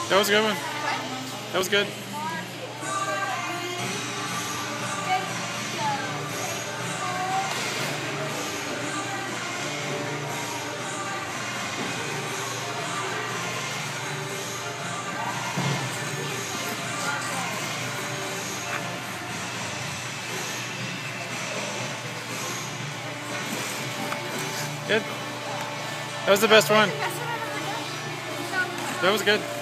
That was a good one. That was good. Good. That was the best one. That was good.